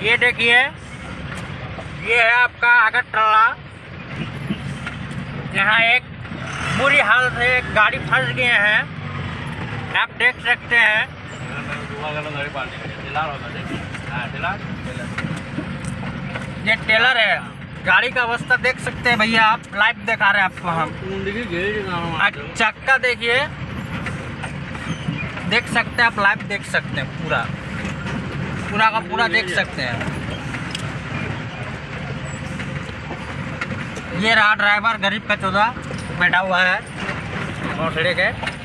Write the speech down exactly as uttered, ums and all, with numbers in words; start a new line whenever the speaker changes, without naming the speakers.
ये देखिए, ये है आपका आगे ट्रला। यहाँ एक बुरी हाल से गाड़ी फंस गए हैं, आप देख सकते हैं। ये टेलर है, गाड़ी का अवस्था देख सकते हैं भैया आप, लाइव दिखा रहे हैं आपको हम। चक्का देखिए, देख सकते हैं आप, लाइव देख सकते हैं, पूरा पूरा का पूरा देख सकते हैं। ये रहा ड्राइवर गरीब का चौदह बैठा हुआ है मोटरे के।